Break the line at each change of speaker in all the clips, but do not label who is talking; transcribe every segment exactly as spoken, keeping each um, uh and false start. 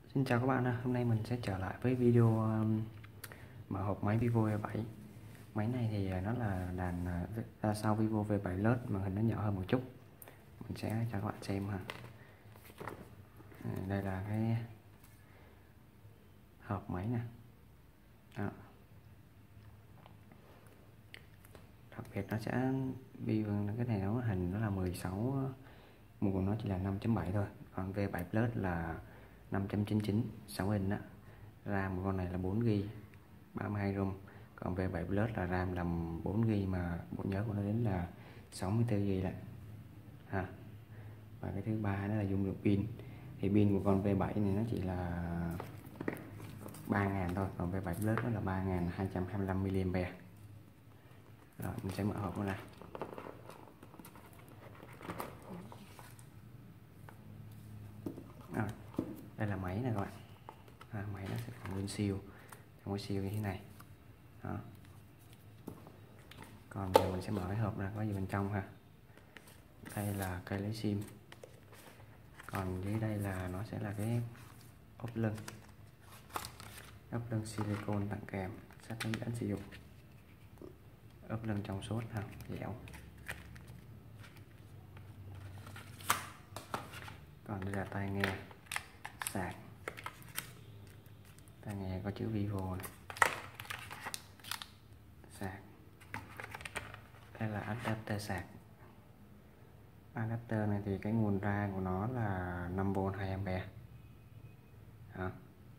Xin chào các bạn ha. Hôm nay mình sẽ trở lại với video um, mở hộp máy Vivo V bảy. Máy này thì nó là đàn uh, sau Vivo V bảy Plus, màn hình nó nhỏ hơn một chút. Mình sẽ cho các bạn xem ha. Đây là cái hộp máy nè. Đó. Đặc biệt nó sẽ Vivo, cái này nó hình nó là mười sáu, mục của nó chỉ là năm chấm bảy thôi, còn V bảy Plus là năm chấm chín chín, sáu inch đó. RAM của con này là bốn gi ga bai, ba mươi hai ROM, còn V bảy Plus là RAM là bốn gi ga bai mà bộ nhớ của nó đến là sáu mươi tư gi ga bai lại ha. Và cái thứ ba đó là dung lượng pin, thì pin của con V bảy này nó chỉ là ba nghìn thôi, còn V bảy Plus nó là ba nghìn hai trăm hai mươi lăm mi-li-am-pe. Rồi mình sẽ mở hộp nó ra. Rồi, đây là máy này các bạn. À, máy nó sẽ còn nguyên siêu, trong cái siêu như thế này. Đó. Còn giờ mình sẽ mở cái hộp ra có gì bên trong ha. Đây là cây lấy sim. Còn dưới đây là nó sẽ là cái ốp lưng, ốp lưng silicon tặng kèm, sách hướng dẫn sử dụng, ốp lưng trong suốt ha, dẻo. Còn đây là tai nghe, sạc, tai nghe có chữ Vivo này, sạc. Đây là adapter sạc. Adapter này thì cái nguồn ra của nó là năm vôn hai am-pe. Đó.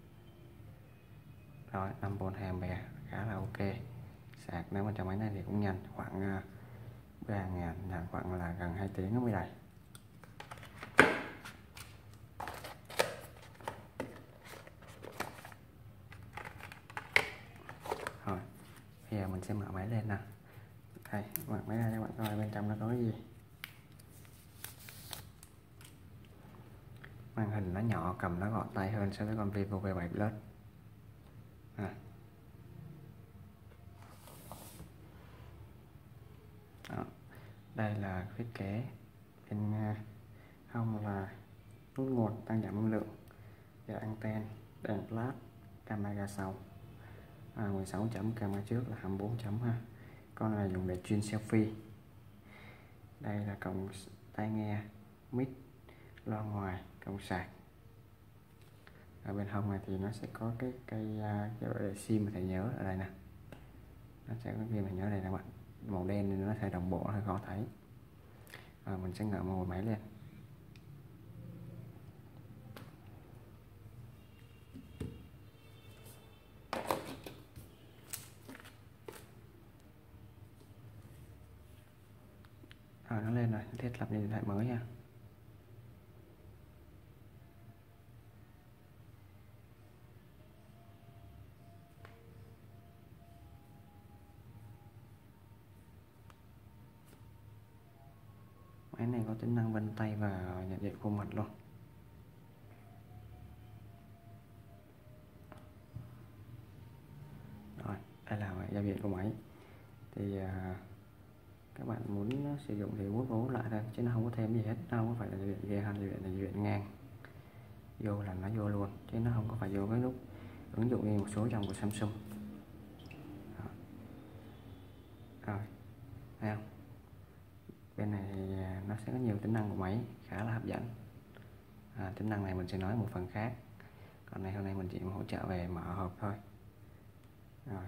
Rồi năm vôn hai am-pe khá là ok. Sạc nếu mà trong máy này thì cũng nhanh, khoảng ba nghìn, là khoảng là gần hai tiếng nó mới đầy. Rồi bây giờ mình sẽ mở máy lên nè. Đây, mở máy ra cho bạn coi bên trong nó có cái gì. Màn hình nó nhỏ, cầm nó gọn tay hơn so với con Vivo V bảy Plus. À. Đó. Đây là thiết kế bên hông là nút nguồn tăng giảm âm lượng, và anten, đèn flash, camera sau, à, mười sáu chấm, camera trước là hai mươi bốn chấm ha. Con này dùng để chuyên selfie. Đây là cổng tai nghe, mic, loa ngoài, cổng sạc. Ở bên hông này thì nó sẽ có cái cây cái sim mà thầy nhớ ở đây nè. Nó sẽ có sim thầy nhớ đây nè các bạn, màu đen nên nó sẽ đồng bộ, hơi khó thấy. Rồi mình sẽ ngậm một máy lên. Rồi nó lên rồi, thiết lập điện thoại mới nha. Máy này có tính năng vân tay và nhận diện khuôn mặt luôn. Rồi, đây là giao diện của máy. Thì à, các bạn muốn sử dụng thì vuốt vố lại thôi, chứ nó không có thêm gì hết, nó không có phải là giao diện ghê hay giao diện là giao diện ngang. Vô là nó vô luôn, chứ nó không có phải vô cái nút ứng dụng như một số dòng của Samsung. Đó. Rồi, thấy không? Bên này thì nó sẽ có nhiều tính năng của máy khá là hấp dẫn. À, tính năng này mình sẽ nói một phần khác, còn này hôm nay mình chỉ hỗ trợ về mở hộp thôi. Rồi,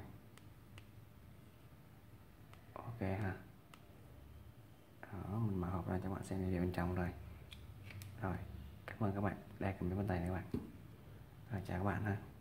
ok ha. Đó, mình mở hộp ra cho bạn xem gì bên trong rồi. Rồi, cảm ơn các bạn đã cầm cái bàn tay này các bạn. Rồi, chào các bạn ha.